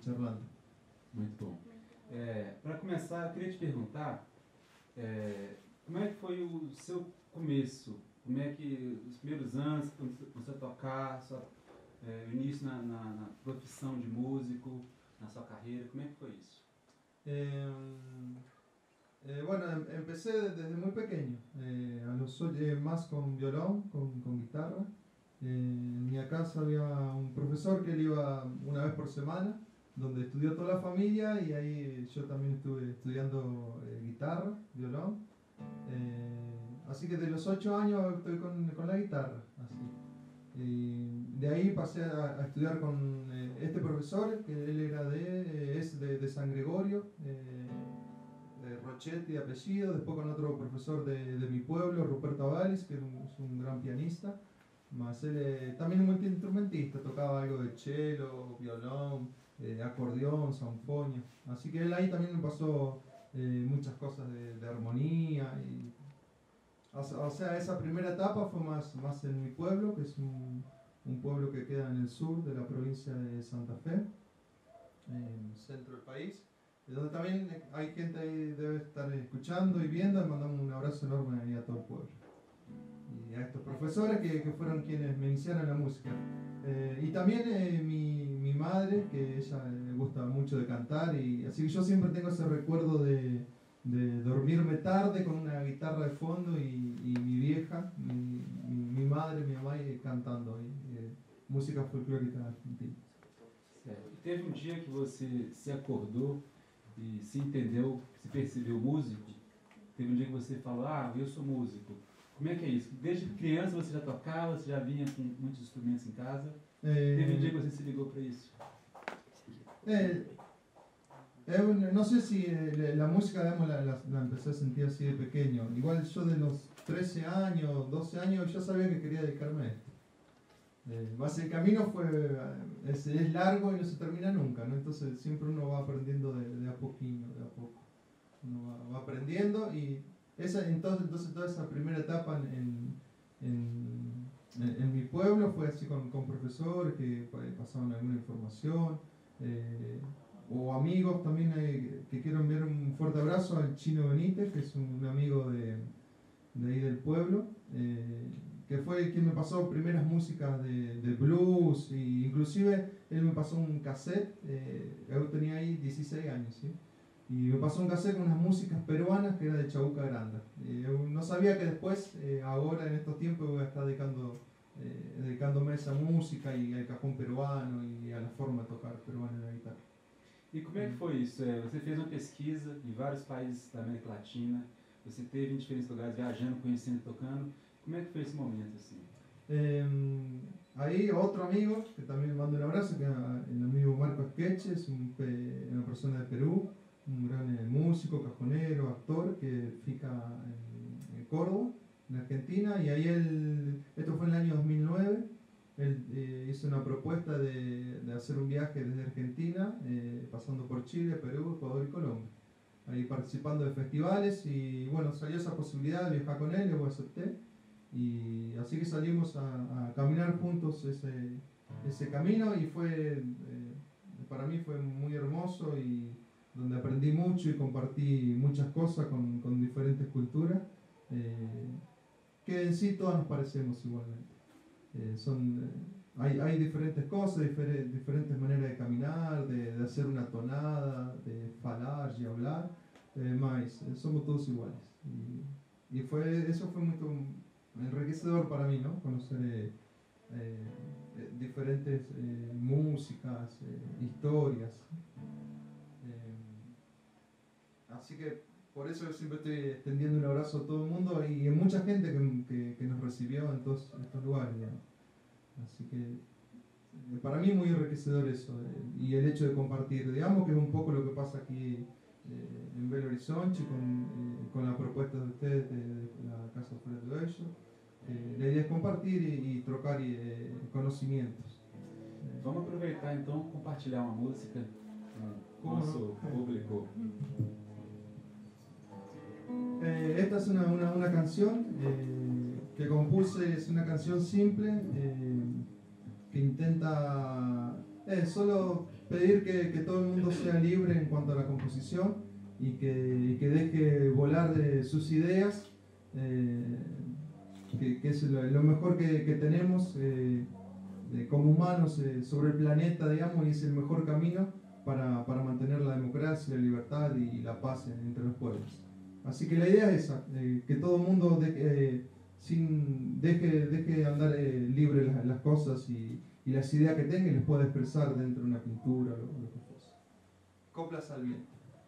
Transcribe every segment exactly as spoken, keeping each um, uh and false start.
charlando. Muito bom. É, para começar, eu queria te perguntar, é, como é que foi o seu começo? Como é que os primeiros anos, quando você começou a tocar, sua, é, o início na, na, na profissão de músico, na sua carreira, como é que foi isso? Eh, eh, bueno, em- empecé desde muy pequeño, eh, a los ocho, eh, más con violón, con, con guitarra. Eh, en mi casa había un profesor que él iba una vez por semana, donde estudió toda la familia y ahí yo también estuve estudiando eh, guitarra, violón. Eh, así que de los ocho años estoy con, con la guitarra, así. Y de ahí pasé a, a estudiar con eh, este profesor, que él era de, eh, es de, de San Gregorio, eh, de Rochetti de apellido, después con otro profesor de, de mi pueblo, Ruperto Avalis, que es un, es un gran pianista, más él eh, también es multiinstrumentista, tocaba algo de cello, violón, eh, acordeón, sanfonio, así que él ahí también me pasó eh, muchas cosas de, de armonía y o sea, esa primera etapa fue más, más en mi pueblo, que es un, un pueblo que queda en el sur de la provincia de Santa Fe, en el centro del país, donde también hay gente ahí debe estar escuchando y viendo, y mandamos un abrazo enorme ahí a todo el pueblo. Y a estos profesores que, que fueron quienes me iniciaron la música. Eh, y también eh, mi, mi madre, que ella le gusta mucho de cantar, y así que yo siempre tengo ese recuerdo de... de dormirme tarde con una guitarra de fondo y, y mi vieja, mi, mi, mi madre, mi mamá eh, cantando eh, eh, música folclórica argentina. Certo. E teve um dia que você se acordou e se entendeu, se percebeu músico? Teve um dia que você falou, ah, eu sou músico. Como é que é isso? Desde criança você já tocava, você já vinha com muitos instrumentos em casa? Eh, Teve um dia que você se ligou para isso? Eh, Eh, no sé si eh, la música, digamos, la, la, la empecé a sentir así de pequeño. Igual yo de los trece años, doce años, ya sabía que quería dedicarme a esto. Eh, más el camino fue, es, es largo y no se termina nunca, ¿no? Entonces siempre uno va aprendiendo de, de a poquito, de a poco. Uno va, va aprendiendo y esa, entonces, entonces toda esa primera etapa en, en, en, en mi pueblo fue así con, con profesores que pasaban alguna información. Eh, o amigos también eh, que quiero enviar un fuerte abrazo al Chino Benítez, que es un amigo de, de ahí del pueblo, eh, que fue quien me pasó primeras músicas de, de blues, e inclusive él me pasó un cassette, eh, yo tenía ahí dieciséis años, ¿sí? Y me pasó un cassette con unas músicas peruanas que era de Chabuca Granda. Eh, no sabía que después, eh, ahora en estos tiempos, voy a estar dedicando, eh, dedicándome a esa música y al cajón peruano y a la forma de tocar peruana en la guitarra. E como é que foi isso? É, você fez uma pesquisa em vários países da América Latina, você teve em diferentes lugares viajando, conhecendo e tocando. Como é que foi esse momento assim? Eh, ahí otro amigo, que también le mando un abrazo, que es el amigo Marco Esqueche, es un, una persona de Perú, un gran eh, músico, cajonero, actor, que fica en, en Córdoba, en Argentina, y ahí él, esto fue en el año dos mil nueve, él eh, hizo una propuesta de, de hacer un viaje desde Argentina, eh, pasando por Chile, Perú, Ecuador y Colombia, ahí participando de festivales, y bueno, salió esa posibilidad de viajar con él, yo acepté, y así que salimos a, a caminar juntos ese, ese camino, y fue, eh, para mí fue muy hermoso, y donde aprendí mucho y compartí muchas cosas con, con diferentes culturas, eh, que en sí todas nos parecemos igualmente. Eh, son, eh, hay, hay diferentes cosas, difer diferentes maneras de caminar, de, de hacer una tonada, de falar y hablar, eh, más, eh, somos todos iguales. Y, y fue, eso fue muy enriquecedor para mí, ¿no? Conocer eh, eh, diferentes eh, músicas, eh, historias. Eh, así que por eso yo siempre estoy extendiendo un abrazo a todo el mundo y a mucha gente que, que, que nos recibió en todos estos lugares, ¿no? Así que para mí es muy enriquecedor eso, eh, y el hecho de compartir, digamos que es un poco lo que pasa aquí eh, en Belo Horizonte con, eh, con la propuesta de ustedes de, de la Casa Flores de Bello. Eh, la idea es compartir y, y trocar eh, conocimientos. Vamos aproveitar então e compartilhar uma música com o nosso público. Eh, esta es una, una, una canción eh, que compuse, es una canción simple eh, que intenta eh, solo pedir que, que todo el mundo sea libre en cuanto a la composición y que, y que deje volar de sus ideas, eh, que, que es lo, lo mejor que, que tenemos eh, de, como humanos eh, sobre el planeta, digamos, y es el mejor camino para, para mantener la democracia, la libertad y la paz entre los pueblos. Así que la idea es esa, eh, que todo el mundo de, eh, sin, deje, deje andar eh, libre las, las cosas y, y las ideas que tenga y las pueda expresar dentro de una pintura o lo, lo que fuese. Coplas al viento.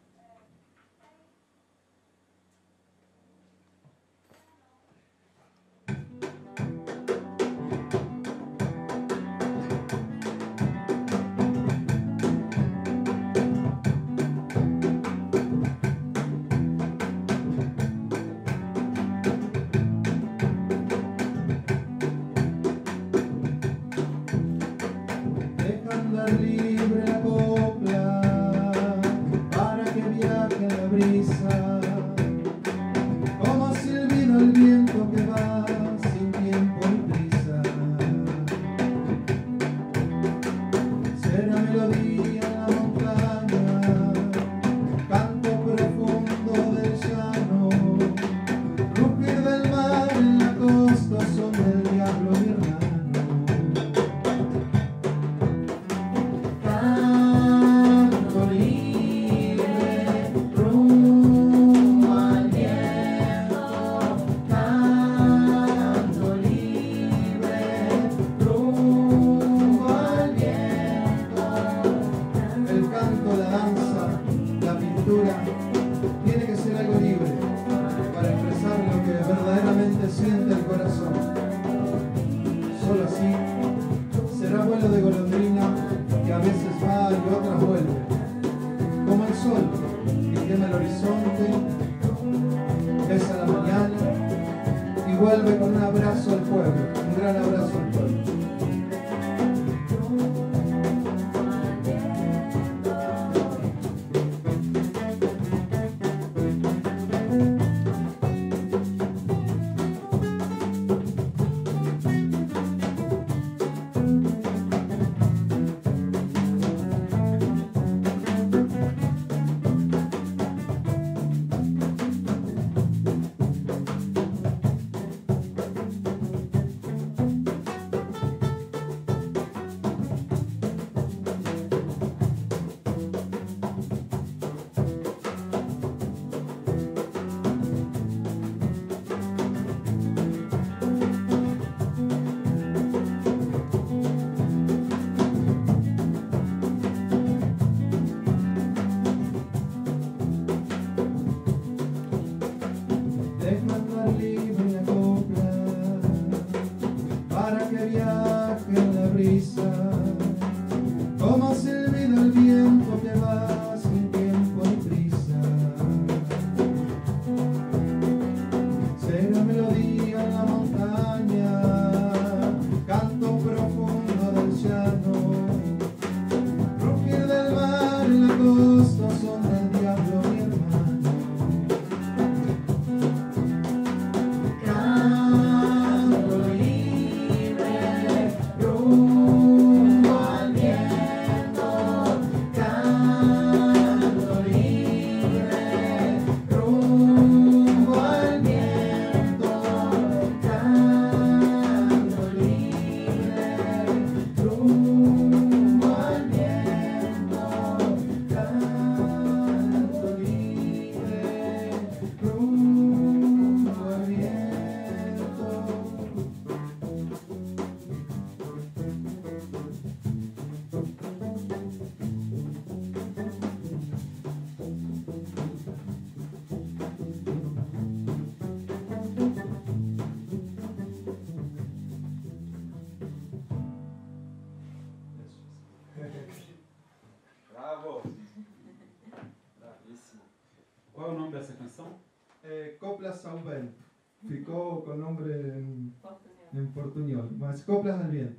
Coplas ao vento. Ficou com o nome em, en portuñol. Mas Coplas al viento.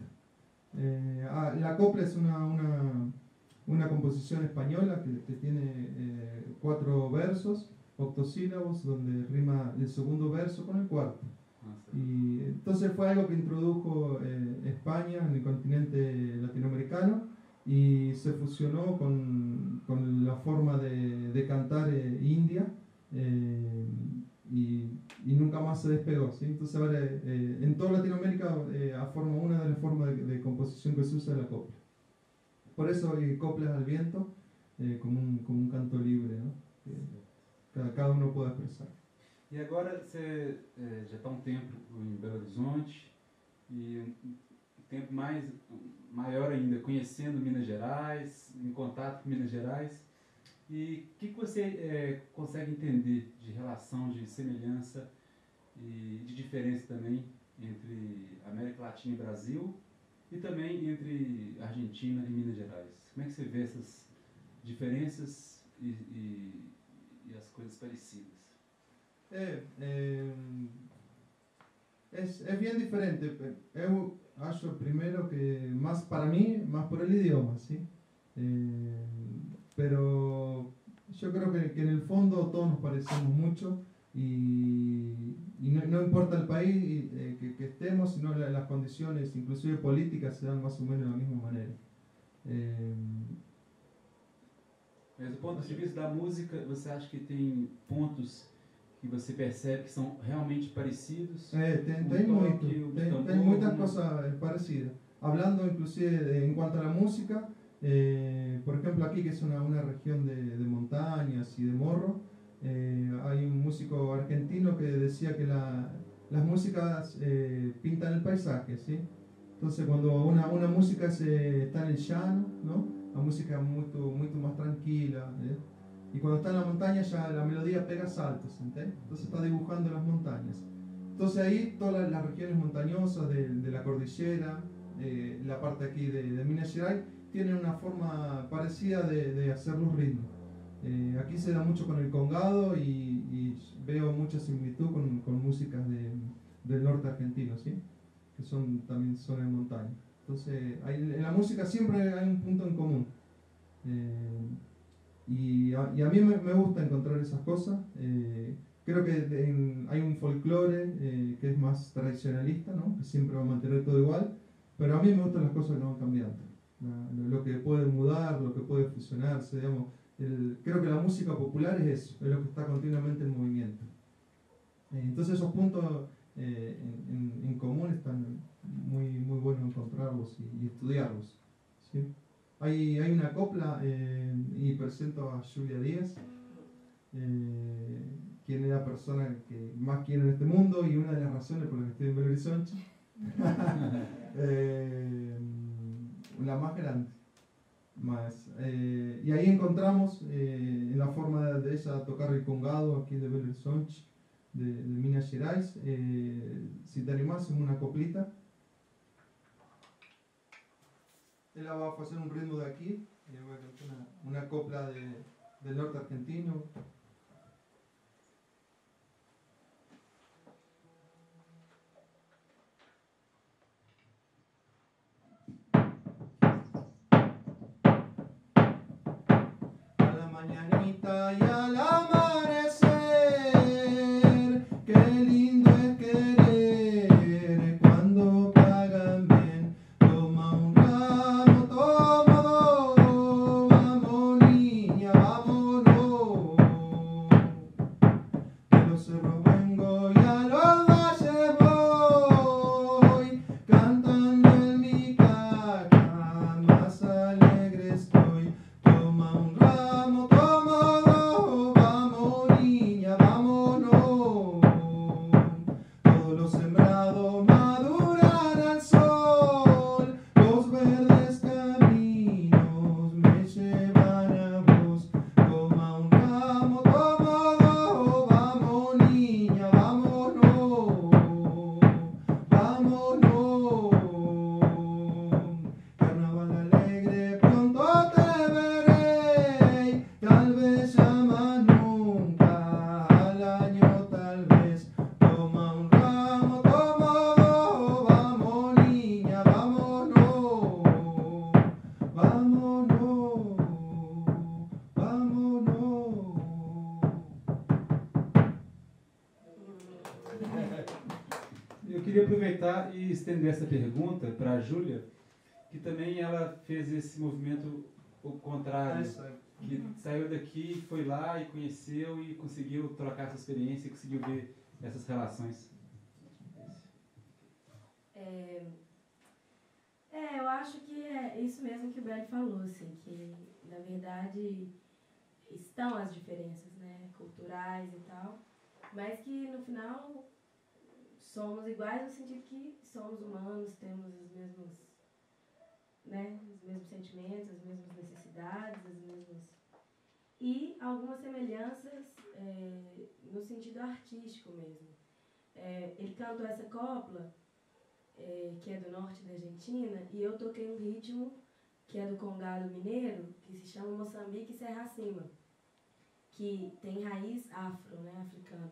Eh, ah, la copla es una, una, una composición española que, que tiene eh, cuatro versos, octosílabos, donde rima el segundo verso con el cuarto. Y entonces fue algo que introdujo eh, España en el continente latinoamericano y se fusionó con, con la forma de, de cantar eh, india eh, y, y nunca más se despegó, ¿sí? Entonces ahora eh, en toda Latinoamérica eh, forma una de las formas de, de composición que se usa es la copla. Por eso hay coplas al viento eh, como, un, como un canto libre, ¿no? Que cada, cada uno puede expresar. E agora você é, já está um tempo em Belo Horizonte e um tempo mais, maior ainda conhecendo Minas Gerais, em contato com Minas Gerais. E o que, que você é, consegue entender de relação, de semelhança e de diferença também entre América Latina e Brasil e também entre Argentina e Minas Gerais? Como é que você vê essas diferenças e, e, e as coisas parecidas? É, é, é, é bien diferente. Eu acho primeiro que más para mí, más por el idioma, ¿sí? Eh, pero yo creo que, que en el fondo todos nos parecemos mucho y, y no, no importa el país eh, que, que estemos, sino la, las condiciones, inclusive políticas, se dan más o menos de la misma manera. Eh, Mas do ponto de vista da música, você acha que tem pontos que você percebe que são realmente parecidos? Eh, tem, tem, muito, tem, tem muitas cosas parecidas. Hablando inclusive de, en cuanto a la música, eh, por ejemplo aquí que es una, una región de, de montañas y de morro, eh, hay un músico argentino que decía que la, las músicas eh, pintan el paisaje, ¿sí? Entonces cuando una, una música se, está en el llano, ¿no? La música es mucho, mucho más tranquila, ¿eh? Y cuando está en la montaña ya la melodía pega saltos, ¿entendés? Entonces está dibujando las montañas. Entonces ahí todas las, las regiones montañosas de, de la cordillera, eh, la parte aquí de, de Minas Gerais, tienen una forma parecida de, de hacer los ritmos. Eh, aquí se da mucho con el congado y, y veo mucha similitud con, con músicas de, del norte argentino, ¿sí? Que son, también son en montaña. Entonces hay, en la música siempre hay un punto en común. Eh, Y a, y a mí me, me gusta encontrar esas cosas. Eh, creo que en, hay un folclore eh, que es más tradicionalista, ¿no? Que siempre va a mantener todo igual, pero a mí me gustan las cosas que no van cambiando. La, lo, lo que puede mudar, lo que puede fusionarse, digamos. El, creo que la música popular es eso, es lo que está continuamente en movimiento. Eh, entonces esos puntos eh, en, en, en común están muy, muy buenos encontrarlos y, y estudiarlos, ¿sí? Hay, hay una copla eh, y presento a Julia Díaz, eh, quien es la persona que más quiero en este mundo y una de las razones por las que estoy en Belo Horizonte. eh, la más grande. Más, eh, y ahí encontramos eh, en la forma de, de ella tocar el congado aquí de Belo Horizonte, de, de Minas Gerais. Eh, si te animás, en una coplita. Ella va a hacer un ritmo de aquí, y voy a cantar una, una copla de, del norte argentino. A la mañanita y al amanecer, qué lindo es querer cuando pagan bien. Toma un ramo, toma dos, vamos niña, vámonos. De los cerros vengo y a los valles voy, cantando en mi caja, más alegre estoy. Toma un ramo, toma dos, vamos niña, vámonos. Todos los sembrados maduran al sol, los verdes caminos me llevan a vos. Toma un ramo, toma dos, vamos niña, vámonos, vámonos. Carnaval alegre, pronto te veré, tal vez ya más nunca, al año tal vez. Toma un ramo, toma dos, vamos niña, vámonos, vámonos, vámonos. Eu queria aproveitar e estender essa pergunta para a Júlia, que também ela fez esse movimento o contrário, que saiu daqui, foi lá e conheceu e conseguiu trocar essa experiência e conseguiu ver essas relações. É, é, eu acho que é isso mesmo que o Beli falou, assim, que na verdade estão as diferenças, né, culturais e tal, mas que no final somos iguais no sentido que somos humanos, temos os mesmos, né, os mesmos sentimentos, as mesmas necessidades, as mesmas... E algumas semelhanças é, no sentido artístico mesmo. É, ele cantou essa copla, é, que é do norte da Argentina, e eu toquei um ritmo que é do Congado Mineiro, que se chama Moçambique Serra Acima, que tem raiz afro, né, africana.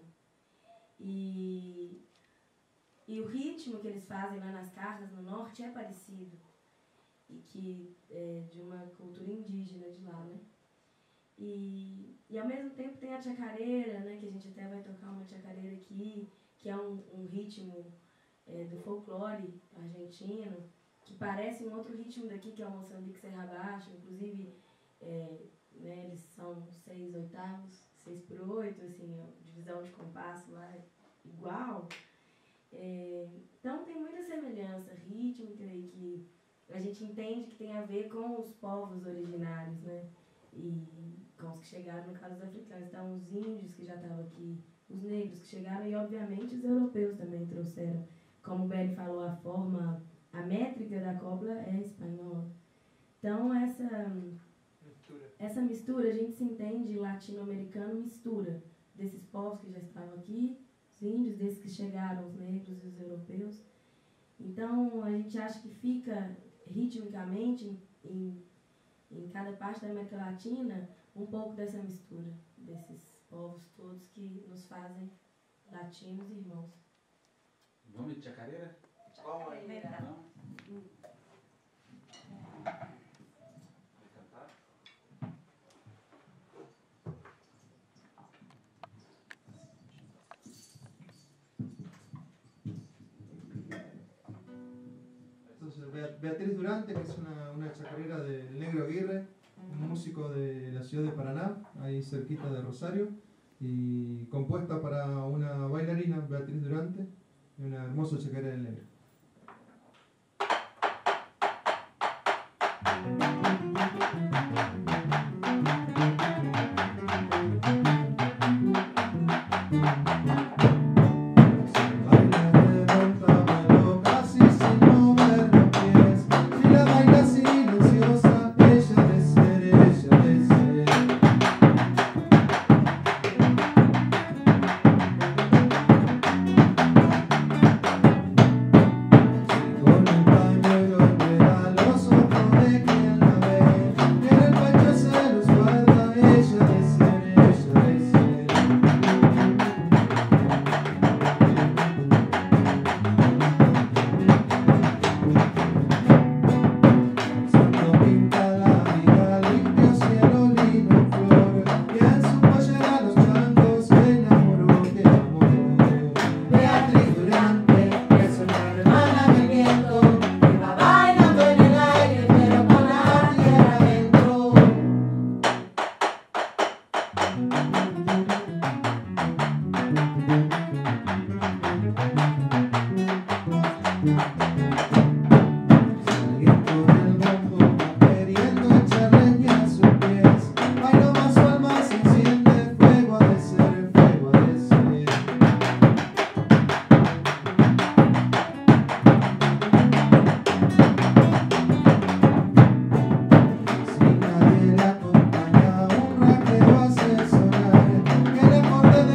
E, e o ritmo que eles fazem lá nas carras no norte é parecido, e que é de uma cultura indígena de lá, né? E, e ao mesmo tempo tem a chacareira, né, que a gente até vai tocar uma chacareira aqui, que é um, um ritmo é, do folclore argentino, que parece um outro ritmo daqui, que é o Moçambique Serra Baixa, inclusive é, né, eles são seis oitavos, seis por oito, assim, a divisão de compasso lá é igual. É, então tem muita semelhança rítmica e que a gente entende que tem a ver com os povos originários, né? E com os que chegaram, no caso dos africanos. Então, os índios que já estavam aqui, os negros que chegaram e, obviamente, os europeus também trouxeram. Como o Beli falou, a forma, a métrica da copla é espanhola. Então, essa mistura, essa mistura a gente se entende latino-americano, mistura desses povos que já estavam aqui, os índios, desses que chegaram, os negros e os europeus. Então, a gente acha que fica ritmicamente em em cada parte da América Latina, um pouco dessa mistura, desses povos todos que nos fazem latinos e irmãos. Vamos de chacareira? Vamos aí. Não? Hum. Vai cantar? Entonces, Beatriz Durante, que es una, una chacarera del Negro Aguirre, un músico de la ciudad de Paraná, ahí cerquita de Rosario, y compuesta para una bailarina, Beatriz Durante, y una hermosa chacarera del Negro.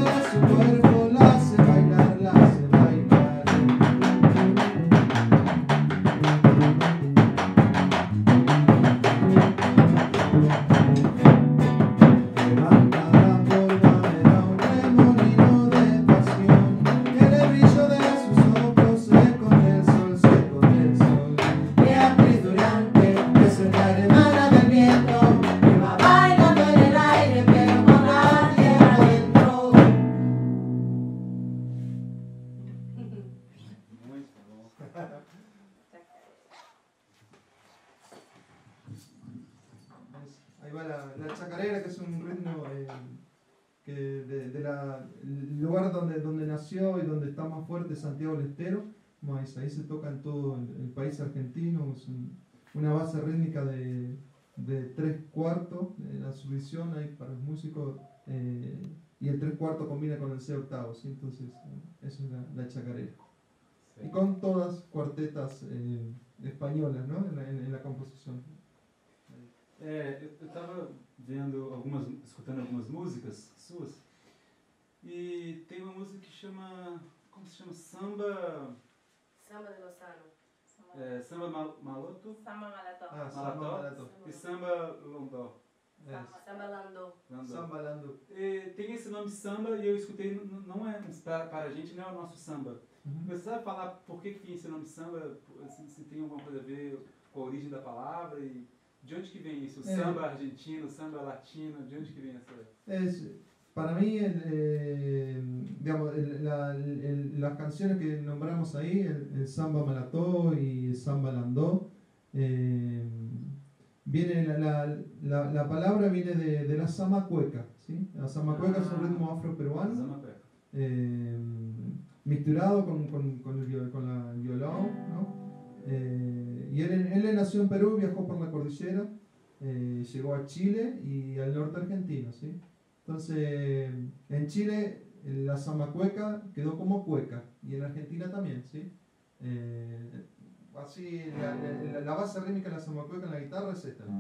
Bailar, la hace bailar. va la, la chacarera, que es un ritmo eh, que de, de la, el lugar donde, donde nació y donde está más fuerte, Santiago del Estero. Bueno, ahí, ahí se toca en todo el, el país argentino, es un, una base rítmica de, de tres cuartos, eh, la subdivisión ahí para los músicos, eh, y el tres cuartos combina con el C octavo, ¿sí? Entonces eh, eso es la, la chacarera. Sí. Y con todas cuartetas eh, españolas, ¿no? En la, en, en la composición. É, eu estava vendo algumas, escutando algumas músicas suas, e tem uma música que chama, como se chama? Samba... Samba de Lozano. É, samba mal, Maloto. Samba Malató. Ah, Samba Malató. E Samba Londó. É. Samba Landô. Samba Landô. E tem esse nome samba e eu escutei, não é para, para a gente, não é o nosso samba. Uhum. Você sabe falar por que, que tem esse nome samba, se, se tem alguma coisa a ver com a origem da palavra e de onde que vem isso? O samba é. argentino, samba latino, de onde que vem essa? Es, para mí, el, eh, digamos, el, la, el, las canciones que nombramos ahí, el, el Samba Malató y el Samba Landó, eh, viene la, la, la, la palabra viene de, de la samba cueca, ¿sí? La samba cueca ah, es un ritmo afroperuano, eh, mixturado con, con, con, el, con la, el violón, ¿no? Eh, y él, él nació en Perú, viajó por la cordillera, eh, llegó a Chile y al norte argentino, ¿sí? Entonces, en Chile la samba cueca quedó como cueca y en Argentina también, ¿sí? Eh, así, la, la, la base rítmica de la samba cueca en la guitarra es esta.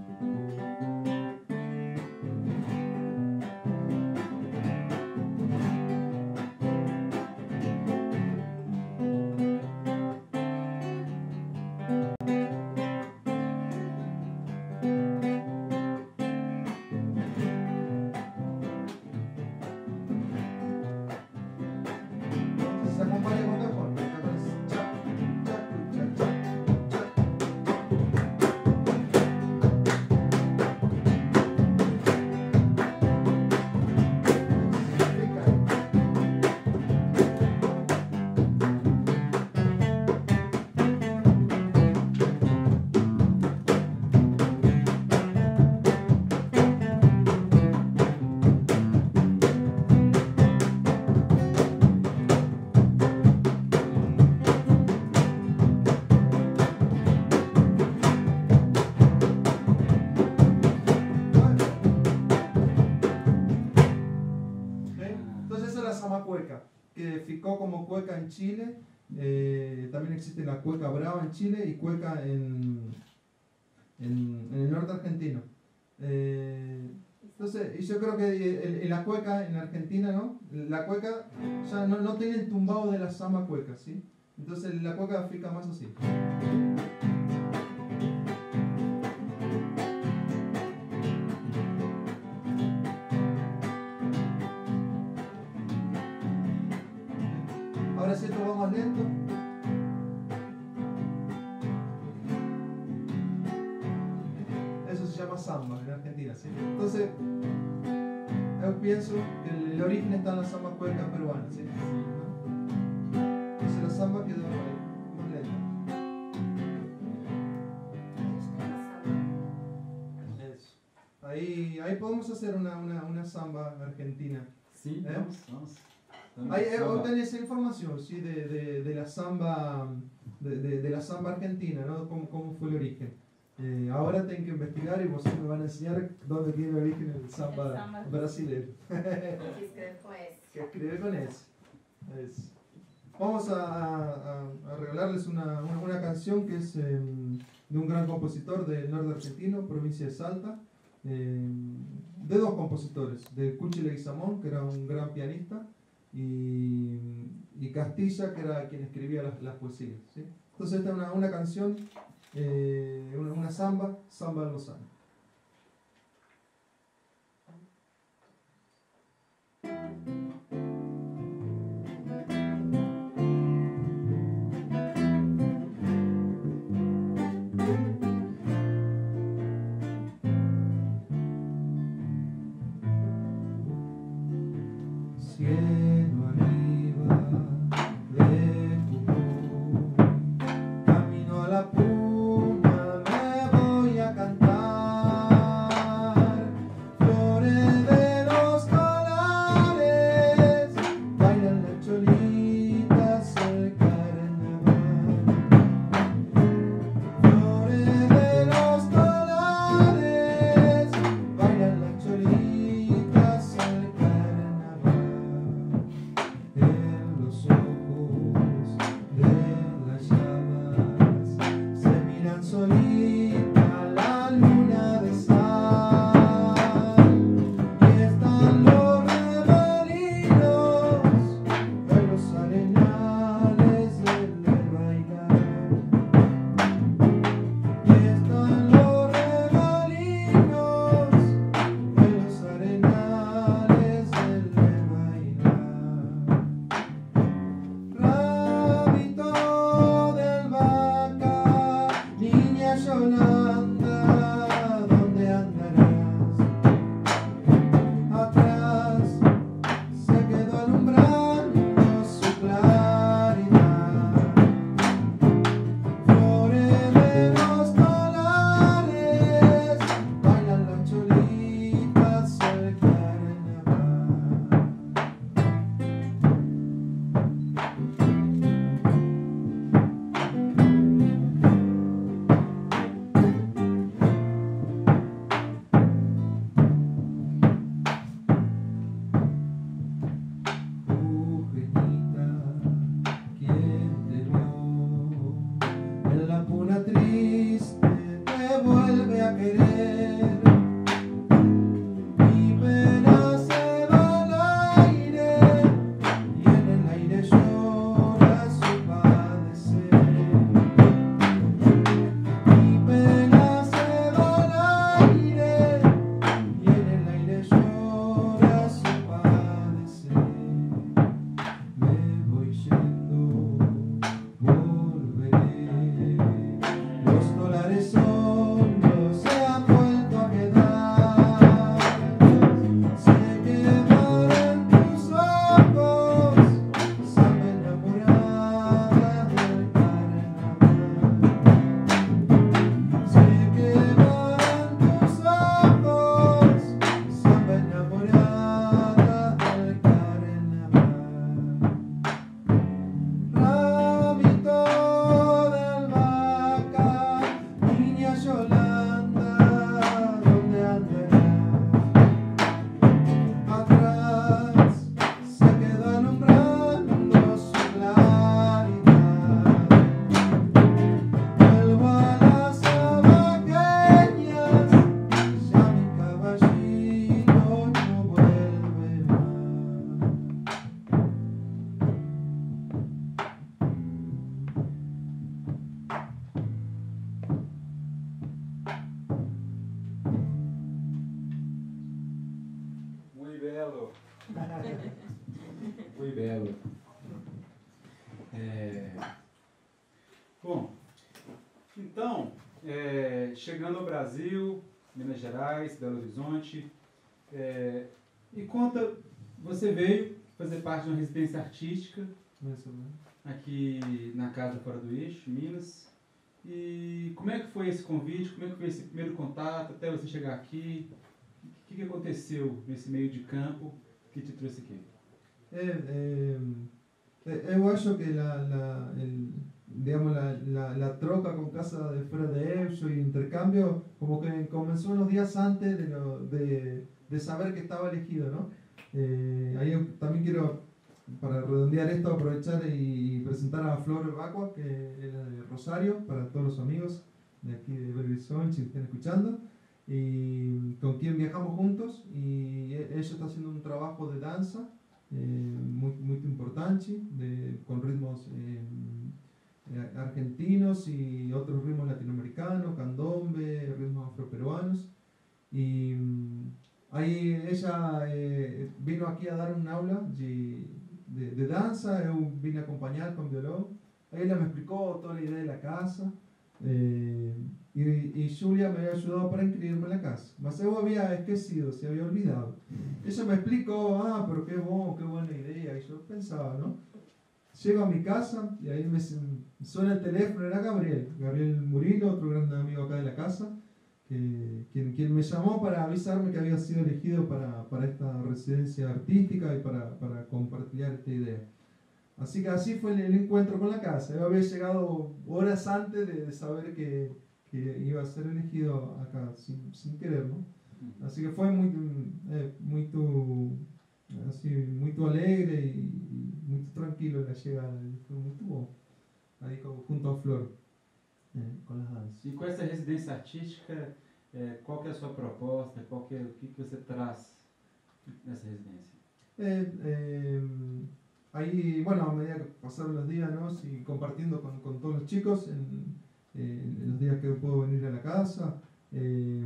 En Chile, eh, también existe la cueca brava en Chile y cueca en, en, en el norte argentino. Eh, entonces, y yo creo que el, el, la cueca en Argentina, ¿no? La cueca ya no, no tiene el tumbado de la samba cueca, ¿sí? Entonces la cueca fica más así. Ahora si esto va más lento. Eso se llama samba en Argentina, ¿sí? Entonces, yo pienso que el, el origen está en la samba cueca peruana, ¿sí? Entonces la samba quedó ahí, más lenta. Eso. Ahí, ahí podemos hacer una, una, una samba argentina. Sí, ¿eh? Vamos, vamos. Ahí obtenés esa información, ¿sí? de, de, de la samba de, de, de la samba argentina, ¿no? Cómo, cómo fue el origen. Eh, ahora tengo que investigar y vosotros me van a enseñar dónde tiene el origen el samba, el samba. brasileño. Que escribe con S. Que escribe con S. Es. Vamos a, a, a regalarles una, una, una canción que es eh, de un gran compositor del norte argentino, provincia de Salta, eh, de dos compositores, de Cuchi Leguizamón, que era un gran pianista, Y, y Castilla, que era quien escribía las, las poesías, ¿sí? Entonces esta es una, una canción, eh, una, una samba, Samba de Lozano. Camino a la puna me voy a cantar. Então, é, chegando ao Brasil, Minas Gerais, Belo Horizonte, é, e conta, você veio fazer parte de uma residência artística aqui na Casa Fora do Eixo, Minas. E como é que foi esse convite? Como é que foi esse primeiro contato até você chegar aqui? O que, que aconteceu nesse meio de campo que te trouxe aqui? É, é, eu acho que la, la, el, digamos, la, la, la troca con Casa de Fuera de Eixo y intercambio como que comenzó unos días antes de, lo, de, de saber que estaba elegido, ¿no? Eh, ahí yo también quiero, para redondear esto, aprovechar y presentar a Flor Bacua, que es de Rosario, para todos los amigos de aquí de Belo Horizonte, si estén escuchando, y con quien viajamos juntos, y ella está haciendo un trabajo de danza eh, muy, muy importante, de, con ritmos eh, argentinos y otros ritmos latinoamericanos, candombe, ritmos afroperuanos, y ahí ella eh, vino aquí a dar un aula de, de, de danza, yo vine a acompañar con violón, ella me explicó toda la idea de la casa, eh, y, y Julia me había ayudado para inscribirme en la casa, mas yo había esquecido, se había olvidado. Ella me explicó, ah, pero qué bueno, qué buena idea, y yo pensaba, ¿no? Llego a mi casa y ahí me suena el teléfono, era Gabriel, Gabriel Murillo, otro gran amigo acá de la casa, que, quien, quien me llamó para avisarme que había sido elegido para, para esta residencia artística y para, para compartir esta idea. Así que así fue el, el encuentro con la casa. Yo había llegado horas antes de, de saber que, que iba a ser elegido acá, sin, sin querer, ¿no? Así que fue muy, eh, muy, tu, así, muy tu alegre y, y muy tranquilo la llegada. Fue muy bom. Ahí junto a Flor, eh, con las danças. E com essa residência artística, é, qual que é a sua proposta? Qual que é, o que, que você traz nessa residência? Eh, eh, ahí, bueno, a medida que pasaron los días, ¿no? Sí, compartiendo con, con todos los chicos en, eh, en los días que puedo venir a la casa. Eh,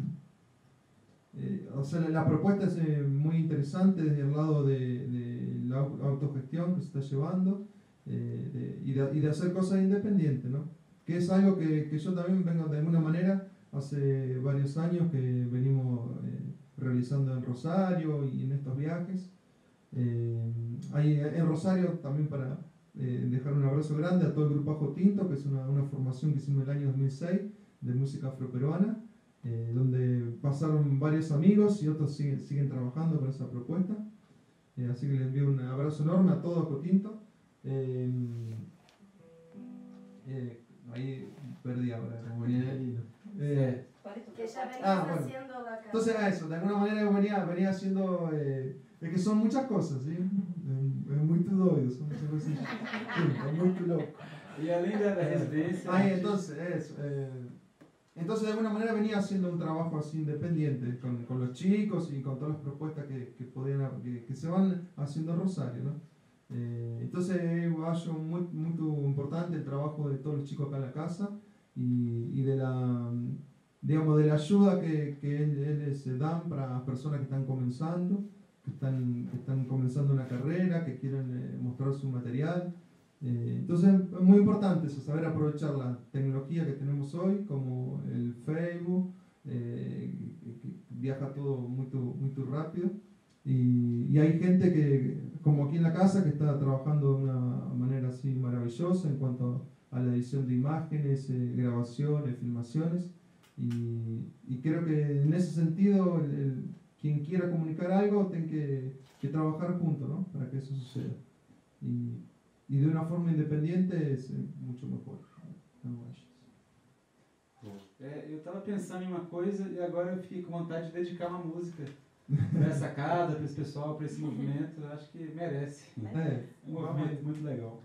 eh, o sea, la, la propuesta es eh, muy interesante desde el lado de, de la autogestión que se está llevando eh, de, y, de, y de hacer cosas independientes, ¿no? Que es algo que, que yo también vengo de alguna manera, hace varios años que venimos eh, realizando en Rosario y en estos viajes. Eh, ahí en Rosario también para eh, dejar un abrazo grande a todo el grupo Ajo Tinto, que es una, una formación que hicimos en el año dos mil seis de música afroperuana, eh, donde pasaron varios amigos y otros siguen, siguen trabajando con esa propuesta. Eh, así que les envío un abrazo enorme a todo Ajo Tinto. Eh, eh, ahí perdí ahora, como venía el hilo. Eh, que ya venías ah, bueno. haciendo la casa. Entonces a eso, de alguna manera yo venía, venía haciendo, eh, es que son muchas cosas, ¿sí? Es, es muy doido, son muchas cosas, sí, es muy loco. E além da, da residência... Ahí entonces, eso, eh, entonces de alguna manera venía haciendo un trabajo así independiente con, con los chicos y con todas las propuestas que, que, podían, que, que se van haciendo en Rosario, ¿no? Eh, entonces yo acho muy, muy importante el trabajo de todos los chicos acá en la casa y, y de la... digamos, de la ayuda que, que ellos dan para las personas que están comenzando, que están, que están comenzando una carrera, que quieren eh, mostrar su material. Eh, entonces es muy importante eso, saber aprovechar la tecnología que tenemos hoy, como el Facebook, eh, que, que viaja todo muy, muy rápido. Y, y hay gente que, como aquí en la casa, que está trabajando de una manera así maravillosa en cuanto a la edición de imágenes, eh, grabaciones, filmaciones. Y, y creo que en ese sentido, el, el, quien quiera comunicar algo tiene que, que trabajar juntos, ¿no? Para que eso suceda. Y, y de una forma independiente es mucho mejor. É, eu estava pensando em uma coisa e agora eu fiquei com vontade de dedicar uma música para essa casa, para esse pessoal, para esse movimento. Eu acho que merece. É, um movimento muito legal.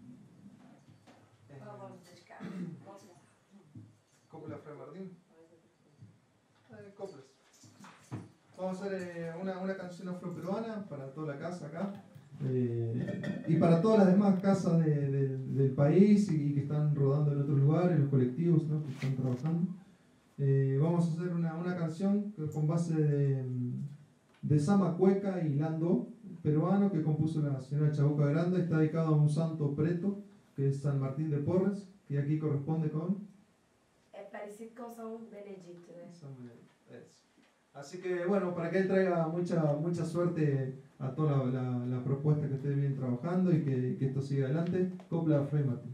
Vamos dedicar. Copla Fray Martín. Eh, coplas. Vamos a hacer eh, una, una canción afroperuana para toda la casa acá. Eh, y para todas las demás casas de, de, del país y, y que están rodando en otros lugares, los colectivos, ¿no? Que están trabajando. Eh, vamos a hacer una, una canción que, con base de, de Sama Cueca y Lando, peruano, que compuso la señora Chabuca Granda. Está dedicado a un santo preto, que es San Martín de Porres, que aquí corresponde con parecido com São Benedito, né? São Benedito, eso. Así que bueno, para que él traiga mucha, mucha suerte a toda la, la, la propuesta que ustedes vienen trabajando y que, que esto siga adelante, copla Fray Martín.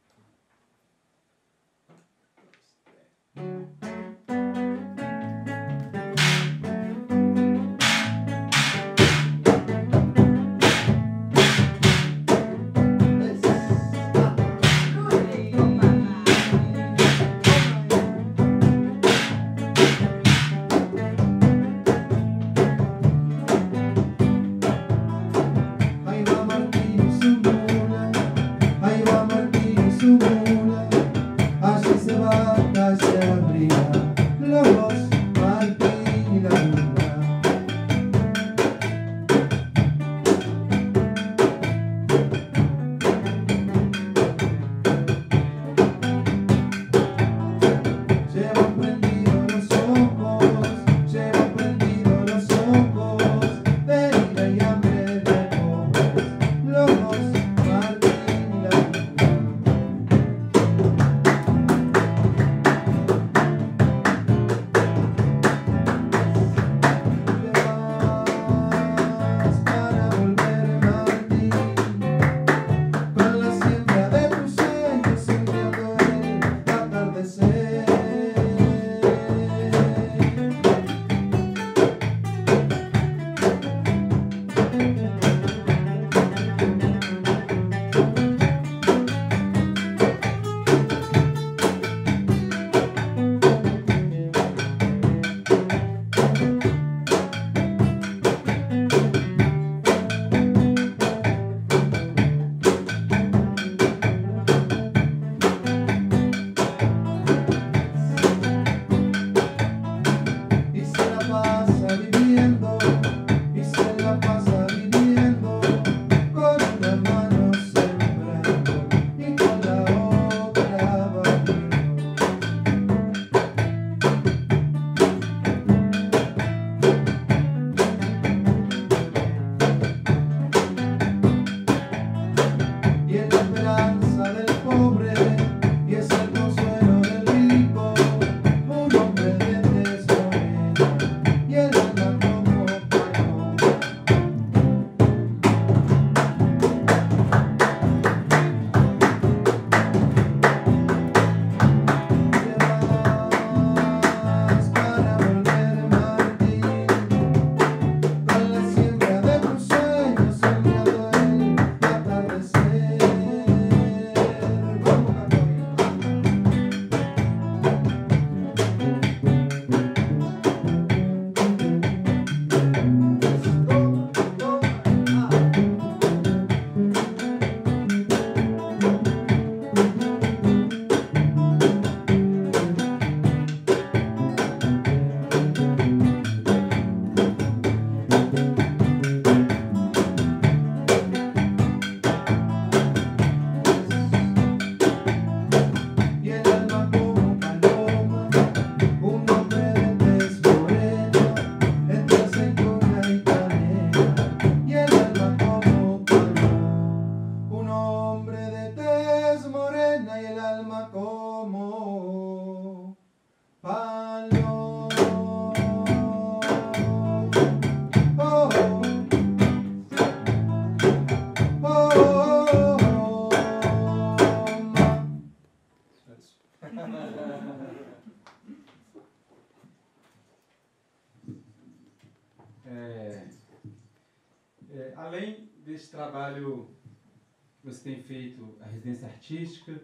além desse trabalho que você tem feito, a residência artística,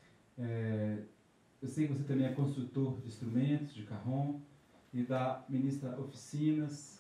é, eu sei que você também é construtor de instrumentos, de cajon, e dá, ministra oficinas.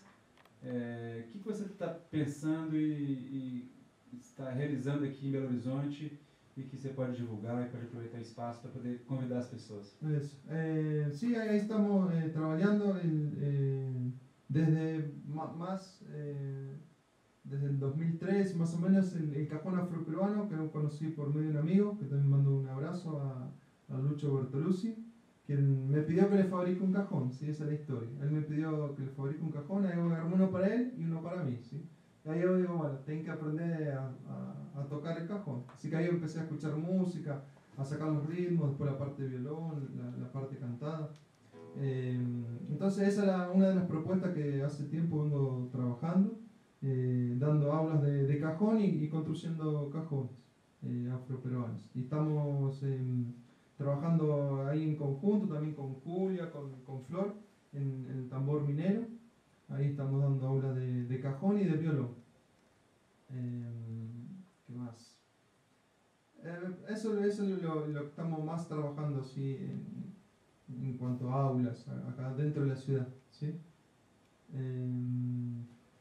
É, o que você está pensando e, e está realizando aqui em Belo Horizonte y que se puede divulgar y puede aprovechar el espacio para poder convidar a las personas? Eso. Eh, sí, ahí estamos eh, trabajando el, eh, desde más, eh, desde el dos mil tres más o menos el, el cajón afroperuano, que lo conocí por medio de un amigo, que también mando un abrazo a, a Lucho Bertolucci, quien me pidió que le fabrique un cajón, ¿sí? Esa es la historia. Él me pidió que le fabrique un cajón, ahí voy a armar uno para él y uno para mí, ¿sí? Y ahí yo digo, bueno, tengo que aprender a, a, a tocar el cajón. Así que ahí empecé a escuchar música, a sacar los ritmos, después la parte de violón, la, la parte cantada. Eh, entonces esa era una de las propuestas que hace tiempo vengo trabajando, eh, dando aulas de, de cajón y, y construyendo cajones eh, afroperuanos. Y estamos eh, trabajando ahí en conjunto, también con Julia, con, con Flor, en, en el tambor minero. Ahí estamos dando aulas de, de cajón y de violón. Eh, ¿Qué más? Eh, eso, eso es lo, lo que estamos más trabajando, sí, en, en cuanto a aulas, acá dentro de la ciudad, ¿sí? Eh,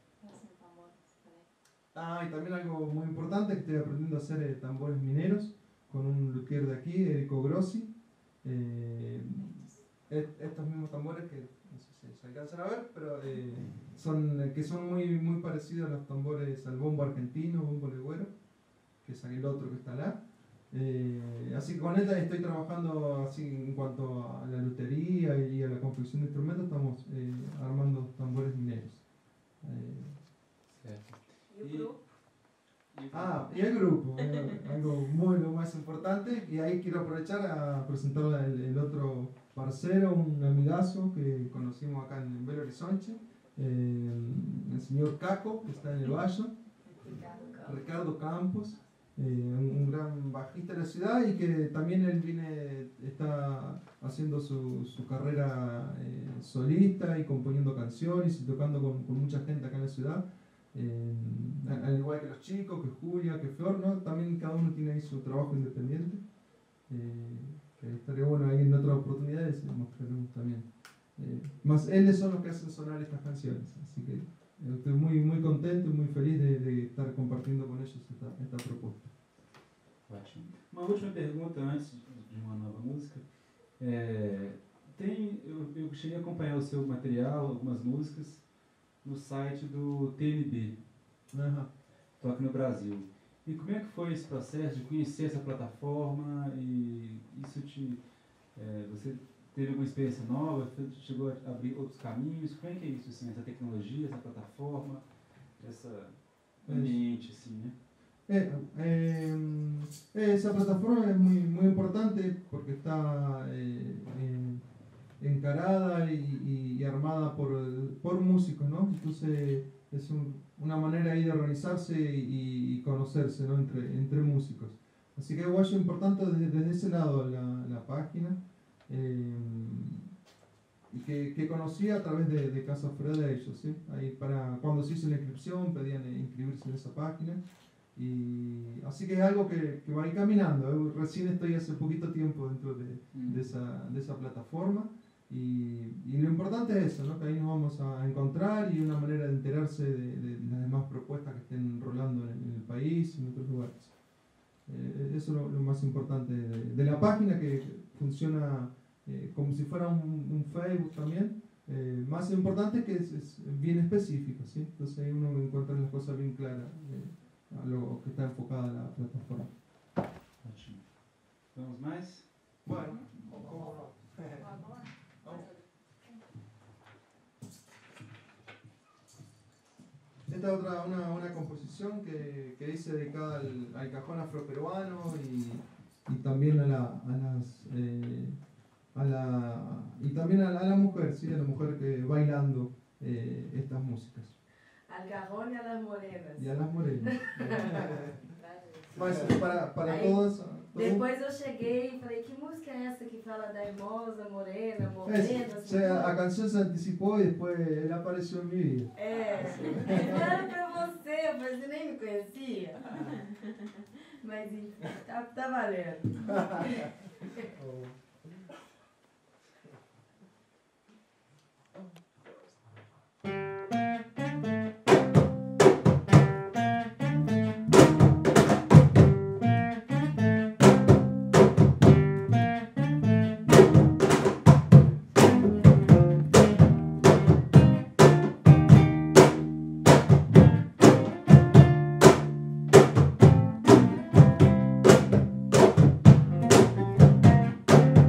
ah, y también algo muy importante, que estoy aprendiendo a hacer eh, tambores mineros con un luthier de aquí, Erico Grossi. Eh, est estos mismos tambores que no sé si se alcanzan a ver, pero eh, son, eh, que son muy, muy parecidos a los tambores, al bombo argentino, bombo legüero, que es el otro que está allá. Eh, así que con él estoy trabajando así en cuanto a la lutería y a la confección de instrumentos, estamos eh, armando tambores mineros. Eh, E o grupo? ah, y el grupo, eh, algo muy lo más importante, y ahí quiero aprovechar a presentar el, el otro parcero, un amigazo que conocimos acá en Belo Horizonte, eh, el señor Caco, que está en el Valle, Ricardo Campos. Eh, un, un gran bajista de la ciudad y que también él viene, está haciendo su, su carrera eh, solista y componiendo canciones y tocando con, con mucha gente acá en la ciudad, eh, al igual que los chicos, que Julia, que Flor, ¿no? También cada uno tiene ahí su trabajo independiente, eh, que estaría bueno ahí en otras oportunidades mostraremos también. Eh, más ellos son los que hacen sonar estas canciones, así que eh, estoy muy, muy contento y muy feliz de, de estar compartiendo con ellos esta, esta propuesta. Ótimo. Uma última pergunta antes de uma nova música. É, tem, eu, eu cheguei a acompanhar o seu material, algumas músicas, no site do T N B, Uhum. Toque no Brasil. E como é que foi esse processo de conhecer essa plataforma e isso te... É, você teve alguma experiência nova, chegou a abrir outros caminhos? Como é que é isso, assim, essa tecnologia, essa plataforma, esse ambiente, assim, né? Eh, eh, esa plataforma es muy, muy importante porque está eh, eh, encarada y, y, y armada por, por músicos, ¿no? Entonces es un, una manera ahí de organizarse y, y conocerse, ¿no? entre, entre músicos. Así que es importante desde, desde ese lado la, la página, eh, y que, que conocí a través de, de Casa Fuera de ellos, ¿sí? Ahí para, cuando se hizo la inscripción pedían inscribirse en esa página. Y así que es algo que, que va a ir caminando. Yo recién estoy hace poquito tiempo dentro de, de, esa, de esa plataforma y, y lo importante es eso, ¿no? Que ahí nos vamos a encontrar y una manera de enterarse de, de las demás propuestas que estén rolando en, en el país y en otros lugares. Eh, eso es lo, lo más importante de, de la página, que funciona eh, como si fuera un, un Facebook también. Eh, más importante es que es, es bien específico, ¿sí? Entonces ahí uno encuentra las cosas bien claras. Eh, a lo que está enfocada la plataforma. Ótimo. Vamos mais? Bueno, esta es otra, una, una composición que, que hice dedicada al, al cajón afroperuano y, y también a la, a las, eh, a la, y también a la, a la mujer, ¿sí? A la mujer que bailando eh, estas músicas. Al cajón y a las morenas. E a las morenas. Mas para, para Aí, todas... Todo... Depois eu cheguei e falei, que música é essa que fala da hermosa, morena, morena? Es, o sea, a canción se anticipó y después él apareció en mi vida. É, era pra você, mas você nem me conhecia. Mas enfim, tá, tá valendo. Thank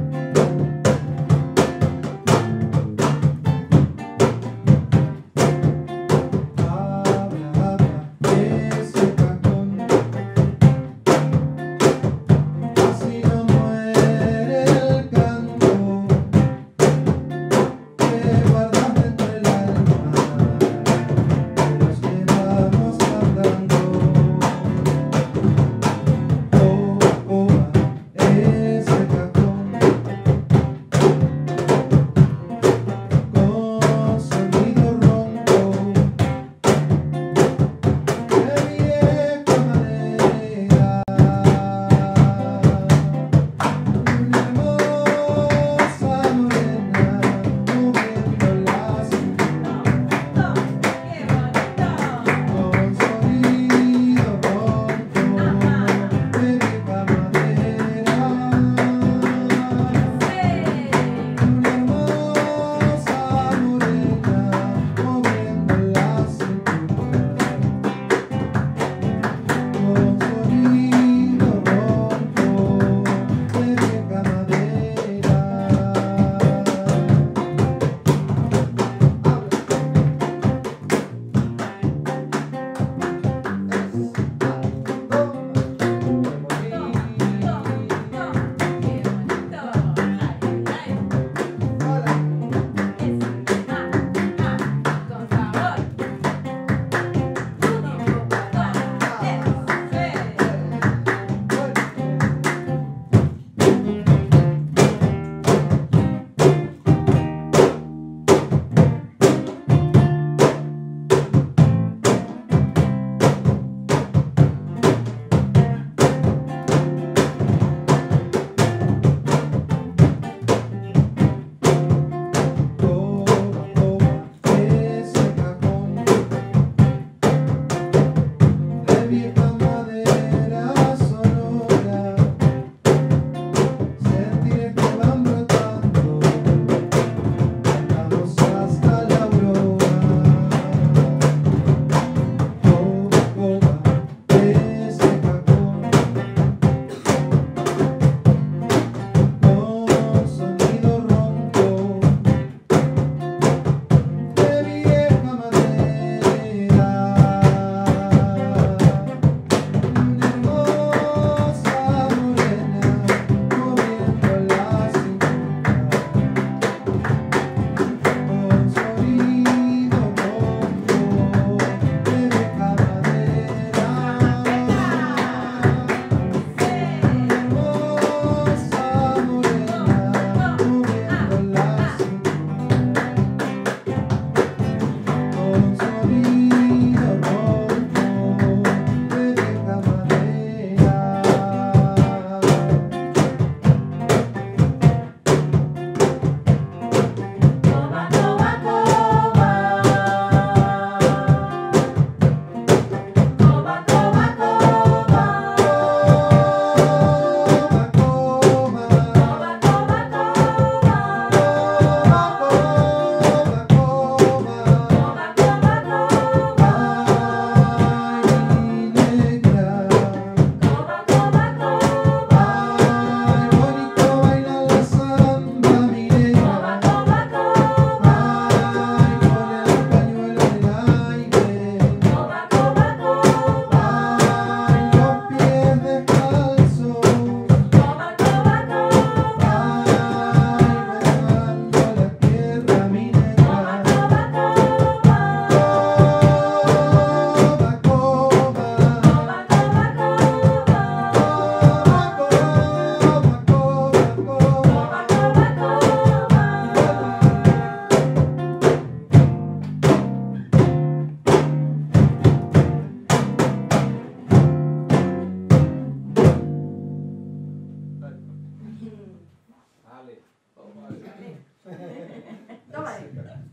Valeu. Valeu. Toma aí.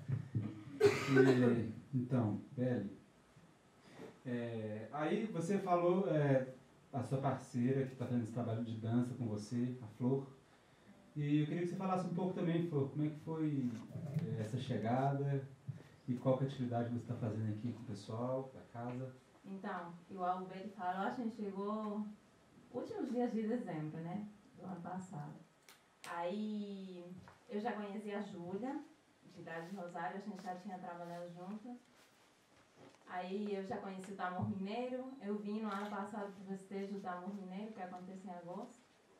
E, então, Beli, é, aí você falou é, a sua parceira que está fazendo esse trabalho de dança com você, a Flor. E eu queria que você falasse um pouco também, Flor, como é que foi é, essa chegada e qual que é a atividade que você está fazendo aqui com o pessoal da casa. Então, igual o Beli falou, a gente chegou últimos dias de dezembro, né, do ano passado. Aí eu já conheci a Júlia, de Idade de Rosário, a gente já tinha trabalhado juntas. Aí eu já conheci o Tamor Mineiro, eu vim no ano passado para o festejo do Tamor Mineiro, que aconteceu em agosto.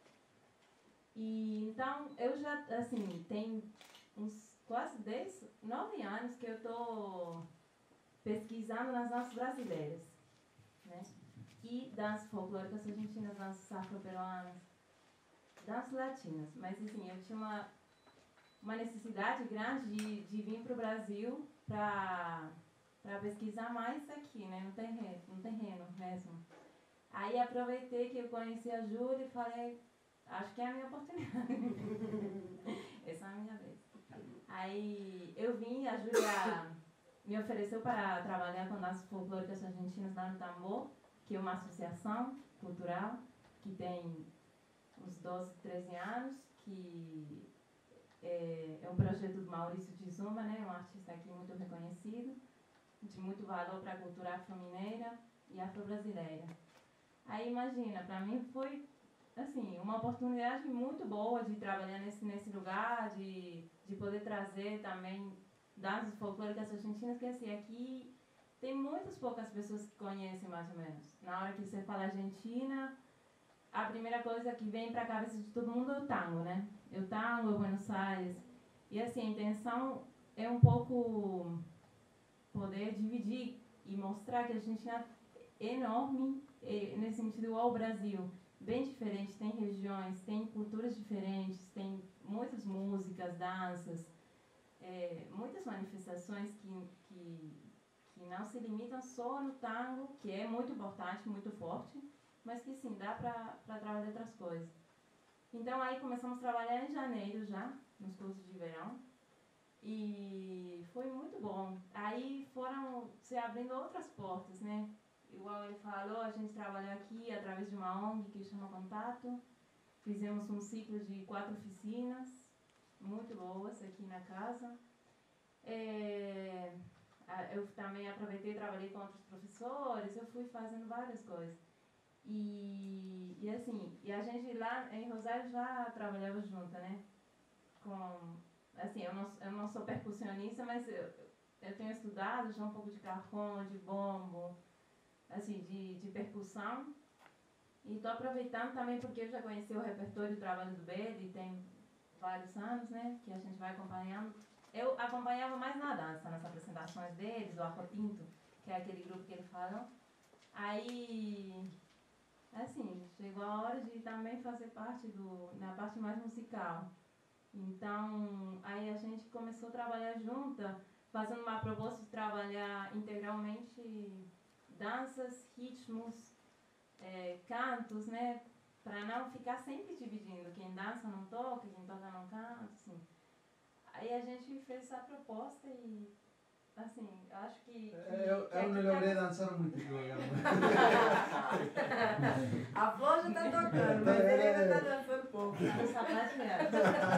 E então eu já, assim, tem uns quase dez, nove anos que eu estou pesquisando nas danças brasileiras, né? E danças folclóricas argentinas, danças afro-peruanas, danças latinas. Mas assim, eu tinha uma, uma necessidade grande de, de vir para o Brasil para para pesquisar mais aqui, né, no terreno, no terreno mesmo. Aí aproveitei que eu conheci a Júlia e falei, acho que é a minha oportunidade. Essa é a minha vez. Aí eu vim, a Júlia me ofereceu para trabalhar com danças folclóricas argentinas lá no Tambor, que é uma associação cultural que tem uns doze, treze anos, que é, é um projeto do Maurício Tizuma, né, um artista aqui muito reconhecido, de muito valor para a cultura afro-mineira e afro-brasileira. Aí imagina, para mim foi assim, uma oportunidade muito boa de trabalhar nesse, nesse lugar, de, de poder trazer também danças folclóricas argentinas, que assim, aqui tem muitas poucas pessoas que conhecem mais ou menos. Na hora que você fala Argentina, a primeira coisa que vem para a cabeça de todo mundo é o tango, né? É o tango, é Buenos Aires. E assim, a intenção é um pouco poder dividir e mostrar que a Argentina é enorme, é, nesse sentido igual ao Brasil, bem diferente, tem regiões, tem culturas diferentes, tem muitas músicas, danças, é, muitas manifestações que, que, que não se limitam só no tango, que é muito importante, muito forte, mas que sim, dá para trabalhar outras coisas. Então aí começamos a trabalhar em janeiro já, nos cursos de verão, e foi muito bom. Aí foram se abrindo outras portas, né? Igual ele falou, a gente trabalhou aqui através de uma O N G que chama Contato. Fizemos um ciclo de quatro oficinas, muito boas aqui na casa. É, eu também aproveitei e trabalhei com outros professores, eu fui fazendo várias coisas. E, e assim, e a gente lá em Rosário já trabalhava junto, né? Com, assim, eu não, eu não sou percussionista, mas eu, eu tenho estudado já um pouco de carrom, de bombo, assim, de, de percussão. E estou aproveitando também porque eu já conheci o repertório do trabalho do Beli, tem vários anos, né, que a gente vai acompanhando. Eu acompanhava mais na dança, nas apresentações deles, o Arco Tinto, que é aquele grupo que eles falam. Aí, assim, chegou a hora de também fazer parte do, na parte mais musical. Então, aí a gente começou a trabalhar junta, fazendo uma proposta de trabalhar integralmente danças, ritmos, é, cantos, né? Para não ficar sempre dividindo. Quem dança não toca, quem toca não canta, assim. Aí a gente fez essa proposta e, assim, eu acho que... que eu eu não logrei dançar muito aqui, A Flor já está tocando, mas ele ainda está dançando pouco. Tá sapateando.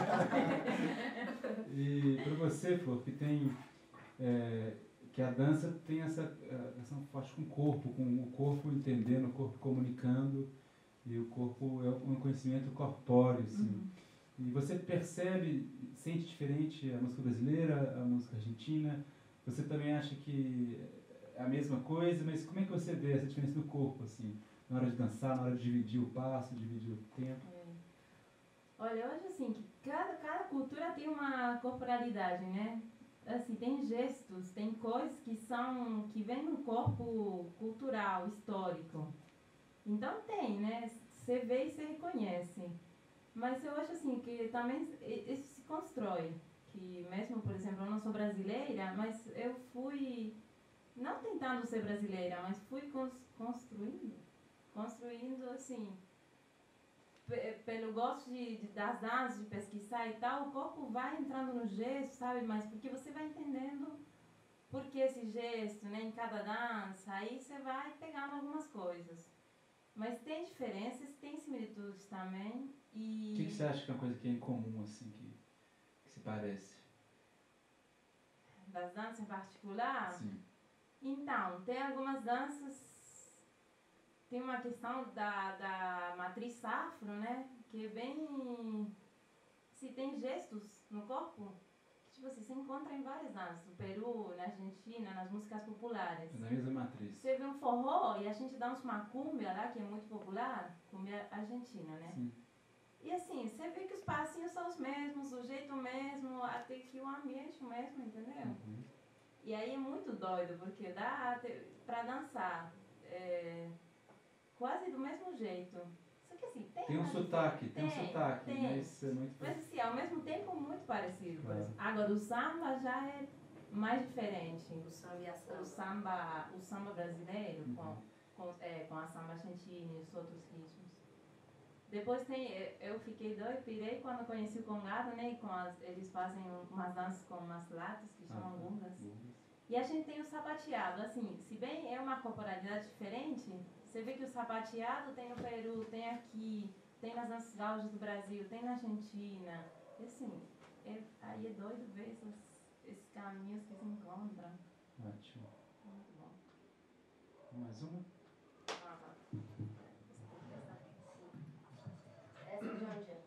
E para você, Flor, que tem... É, que a dança tem essa relação forte com o corpo, com o corpo entendendo, o corpo comunicando, e o corpo é um conhecimento corpóreo, assim. Uhum. E você percebe, sente diferente a música brasileira, a música argentina? Você também acha que é a mesma coisa, mas como é que você vê essa diferença no corpo, assim, na hora de dançar, na hora de dividir o passo, dividir o tempo? É. Olha, eu acho assim, que cada, cada cultura tem uma corporalidade, né? Assim, tem gestos, tem coisas que são, que vêm no corpo cultural, histórico. Então tem, né? Você vê e você reconhece. Mas eu acho assim, que também isso se constrói. Que mesmo, por exemplo, eu não sou brasileira, mas eu fui, não tentando ser brasileira, mas fui cons, construindo, construindo, assim, pelo gosto de, de, das danças, de pesquisar e tal, o corpo vai entrando no gesto, sabe? Mas porque você vai entendendo por que esse gesto, né? Em cada dança, aí você vai pegando algumas coisas. Mas tem diferenças, tem similitudes também. E... O que, que você acha que é uma coisa que é em comum, assim, que, que se parece? Das danças em particular? Sim. Então, tem algumas danças... Tem uma questão da, da matriz afro, né? Que é bem... Se tem gestos no corpo, que tipo assim, você encontra em várias danças. No Peru, na Argentina, nas músicas populares. Na mesma matriz. Você vê um forró e a gente dança uma cúmbia lá, que é muito popular. Cúmbia argentina, né? Sim. E assim, você vê que os passinhos são os mesmos, o jeito mesmo, até que o ambiente mesmo, entendeu? Uhum. E aí é muito doido, porque dá pra dançar... É, quase do mesmo jeito. Só que assim, tem... Tem um sotaque, tem, tem um sotaque, tem. Mas é muito... Mas assim, ao mesmo tempo muito parecido. Claro. Agora, o samba já é mais diferente. O samba e a samba. O samba, o samba brasileiro, Uhum. com, com, é, com a samba argentina e os outros ritmos. Depois tem... Eu fiquei doida, pirei quando conheci o Congado, né? E com as, eles fazem umas danças com umas latas, que chamam Ah, gungas. gungas. E a gente tem o sapateado. Assim, se bem é uma corporalidade diferente... Você vê que o sapateado tem no Peru, tem aqui, tem nas danças gaúchas do Brasil, tem na Argentina. E assim, é, aí é doido ver esses, esses caminhos que se encontram. Ótimo. Muito bom. Mais uma? Ah, tá. Essa de onde é?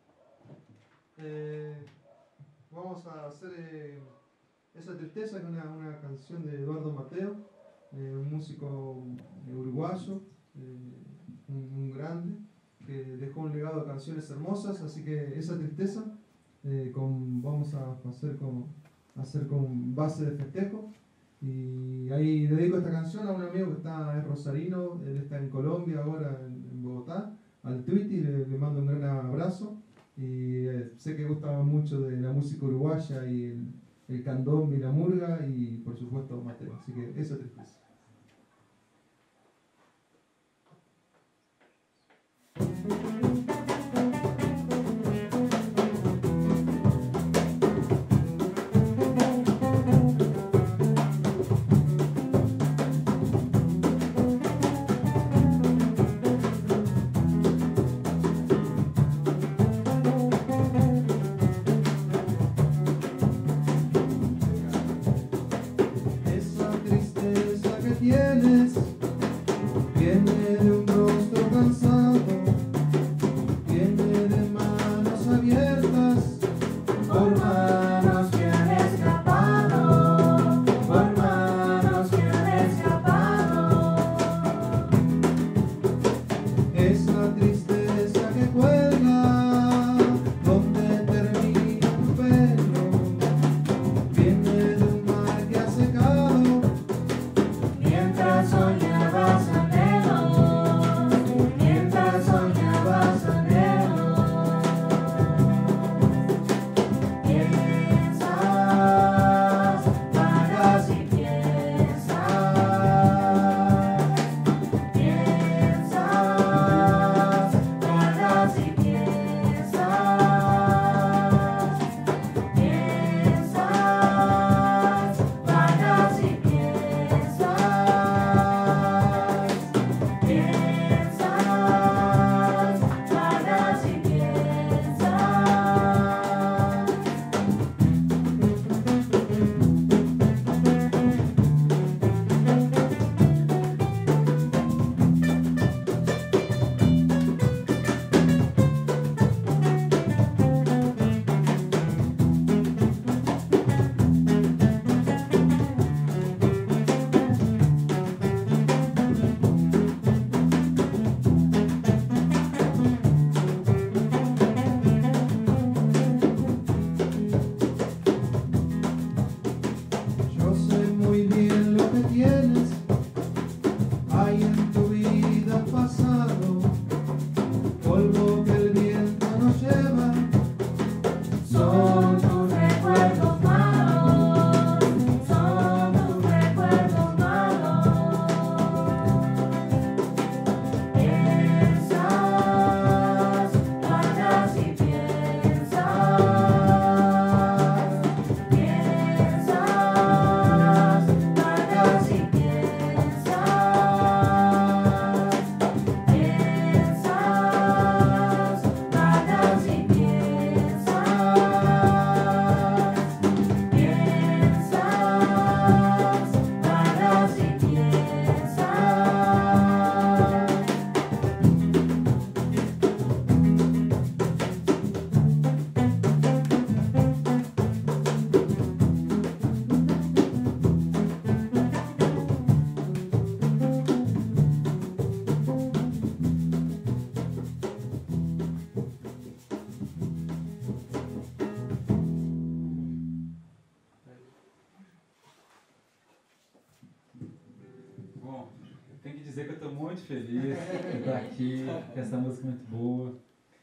Eh, vamos a hacer eh, Esa Tristeza, que es una, una canción de Eduardo Mateo, eh, un músico eh, uruguayo, eh, un, un grande, que dejó un legado de canciones hermosas, así que Esa Tristeza eh, con, vamos a hacer con, hacer con base de festejo. Y ahí dedico esta canción a un amigo que está en Rosarino, él está en Colombia ahora, en, en Bogotá, al Twitty, le, le mando un gran abrazo. Y eh, sé que gusta mucho de la música uruguaya y el, el candombe y la murga, y por supuesto Mateo. Así que Esa Tristeza. Esa tristeza dizer que eu estou muito feliz de estar aqui, que essa música é muito boa.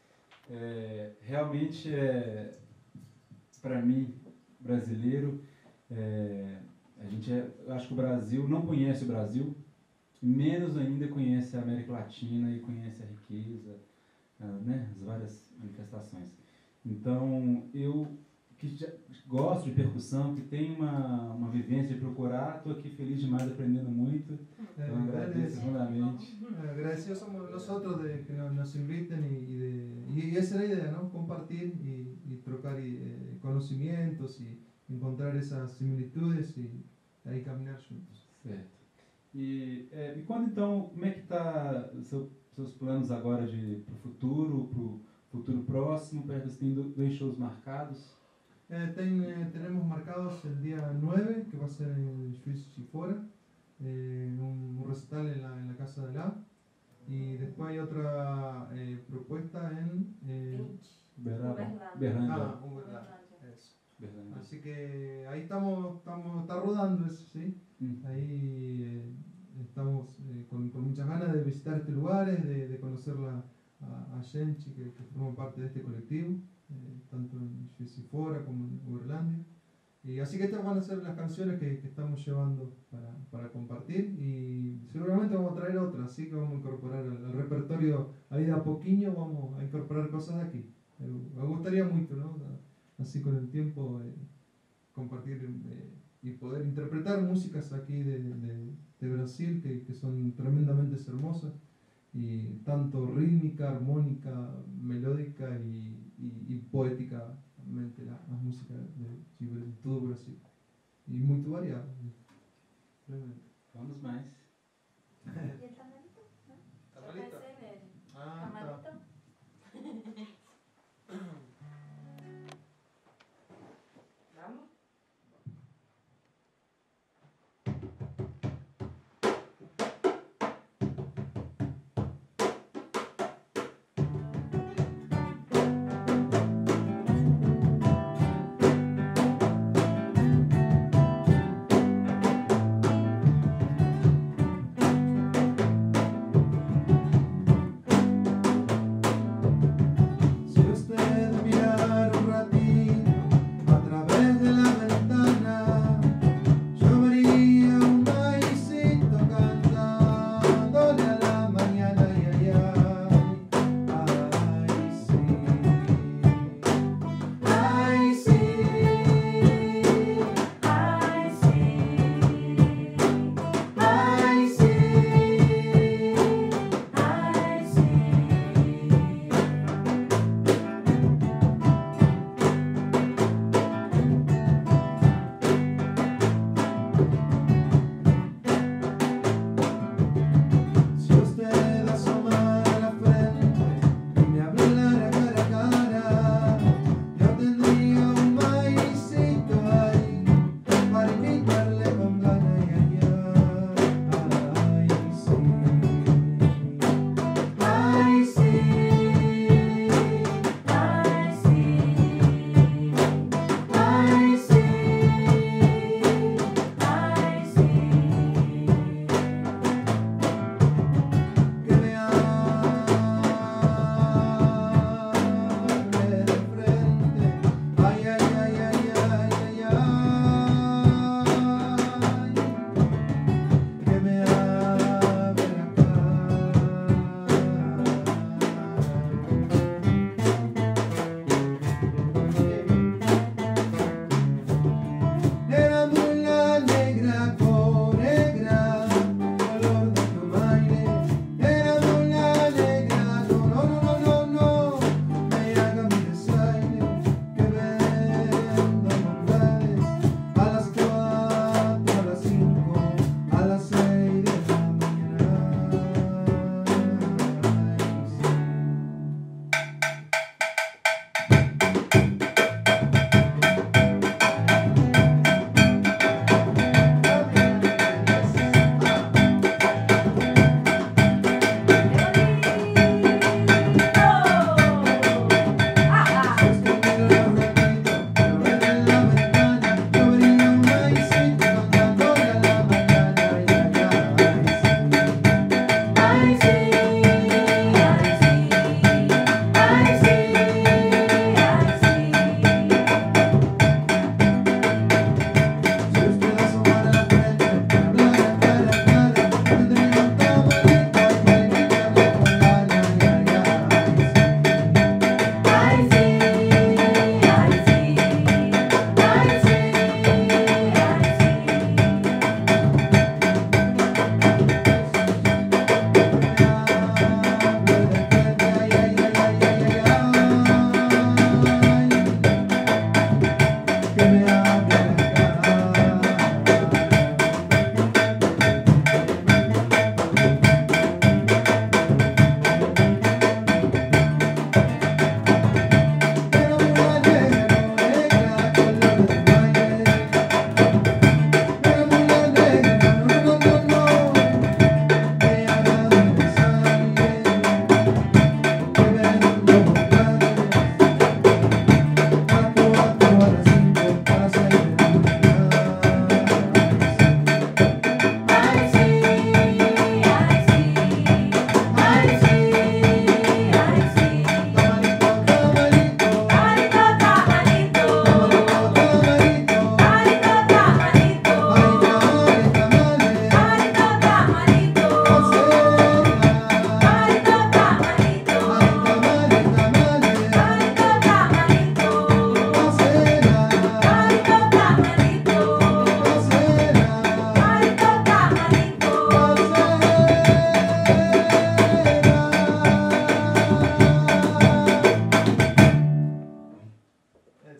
É, realmente, é, para mim, brasileiro, é, a gente é, eu acho que o Brasil não conhece o Brasil, menos ainda conhece a América Latina e conhece a riqueza, né, as várias manifestações. Então, eu que já gosto de percussão, que tenho uma, uma vivência de procurar, estou aqui feliz demais, aprendendo muito. Então, agradeço profundamente. Agradecidos somos nosotros de que nos, nos inviten y, y, de, y esa es la idea, ¿no? Compartir y, y trocar y, eh, conocimientos y encontrar esas similitudes y ahí caminar juntos. Certo. E é, me conta então como é que está seu, seus planos agora de para o futuro, para o futuro próximo. Percus tem dois shows marcados. Eh, ten, eh, tenemos marcados el día nueve, que va a ser en Juiz de Fora, eh, un, un recital en la, en la Casa de la. Y después hay otra eh, propuesta en... Eh, Berlândia. ah, Uberlândia. Eso. Berlândia. Así que ahí estamos, estamos está rodando eso, ¿sí? Mm. Ahí eh, estamos eh, con, con muchas ganas de visitar estos lugares, de, de conocer la, a, a Genchi, que, que forma parte de este colectivo. Eh, tanto en Fora como en Uberlândia. Y así que estas van a ser las canciones que, que estamos llevando para, para compartir y seguramente vamos a traer otras, así que vamos a incorporar al, al repertorio ahí de a poquillo, vamos a incorporar cosas de aquí. Eh, me gustaría mucho, ¿no? Así con el tiempo eh, compartir eh, y poder interpretar músicas aquí de, de, de Brasil que, que son tremendamente hermosas y tanto rítmica, armónica, melódica y Y, y poéticamente la, la música de, de todo Brasil. Y muy variada. Realmente. Vamos mais. E o Tamalito? Tamalito? Eu pensei nele. Ah, Tamalito? tá. Vamos? Si usted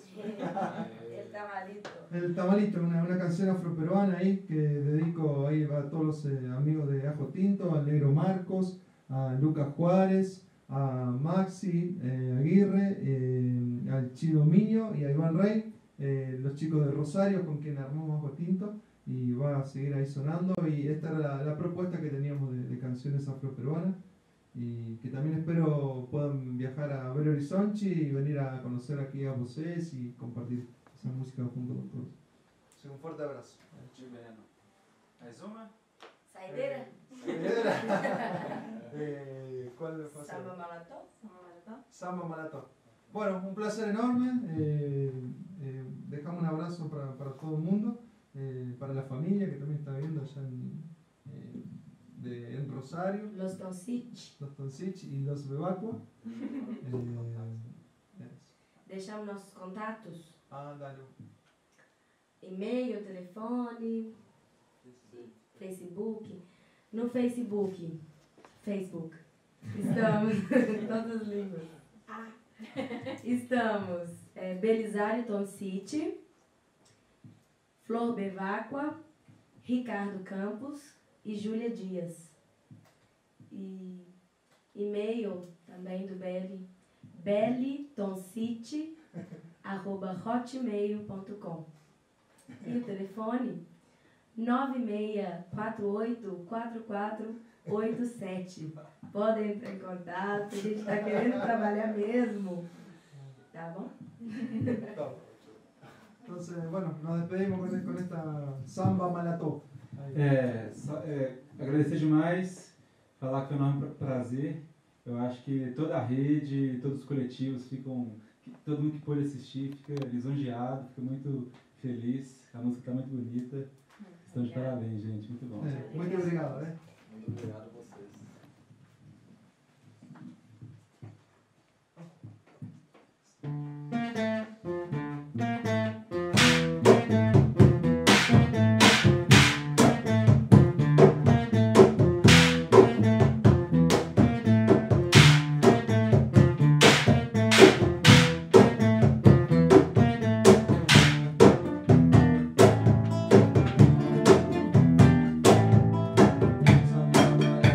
El tamalito. El tamalito, una, una canción afroperuana ahí que dedico ahí a todos los eh, amigos de Ajo Tinto, al negro Marcos, a Lucas Juárez, a Maxi eh, Aguirre, eh, al Chino Miño y a Iván Rey, eh, los chicos de Rosario con quien armamos Ajo Tinto, y va a seguir ahí sonando. Y esta era la, la propuesta que teníamos de, de canciones afroperuanas, y que también espero puedan viajar a Belo Horizonte y venir a conocer aquí a vocês y compartir esa música junto con todos. Sí, un fuerte abrazo. Juliano. Mais uma? Saideira? eh, ¿Cuál fue? Samba malató. Samba maratón. Samba Maratón. Bueno, un placer enorme. Eh, eh, dejamos un abrazo para, para todo el mundo, eh, para la familia que también está viendo allá en, eh, de, en Rosario, Los Tonsich. los Tonsich y los Bebacua. Eh, Deixamos nossos contatos. ah, dale. E-mail, telefone, Facebook. No Facebook. Facebook. Estamos em todas as línguas. Ah. Estamos é, Belisário Tonsich, Flor Bevacqua, Ricardo Campos e Júlia Dias. E e-mail também do Beli, belitonsich arroba hotmail ponto com. E o telefone nove seis quatro oito quatro quatro oito sete. Podem entrar em contato, a gente está querendo trabalhar mesmo. Tá bom? Entonces, bueno, nos despedimos con, con esta Samba Marató. É, só, é, agradecer demais, falar que foi um enorme prazer. Eu acho que toda a rede, todos os coletivos ficam, todo mundo que pôde assistir fica lisonjeado, fica muito feliz. A música está muito bonita. Estão de parabéns, gente, muito bom. É, muito obrigado, né? Muito obrigado a vocês. Samba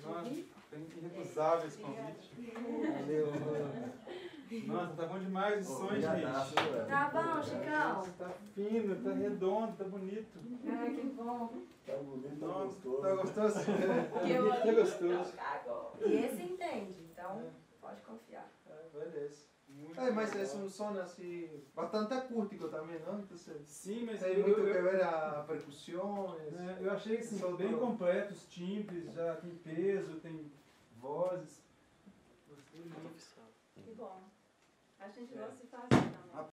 Nossa, vir. é irrecusável esse convite. Valeu. Nossa, tá bom demais os sonhos, Obrigadaço, gente. velho. Tá bom, Chicão? Tá fino, tá redondo, tá bonito. Ai, que bom. Tá bonito, tá Nossa, gostoso. tá gostoso? Que eu Tá gostoso. Cagou. E esse entende, então pode confiar. É, beleza. Muito É, mas legal. é um som assim, bastante acústico também, não? Então, Sim, mas tem eu, muito eu, que eu, ver a percussões. é, eu achei assim, Só bem do- completo, os timbres, já tem peso, tem vozes. Gostei muito. Que bom. A gente não se faz não. A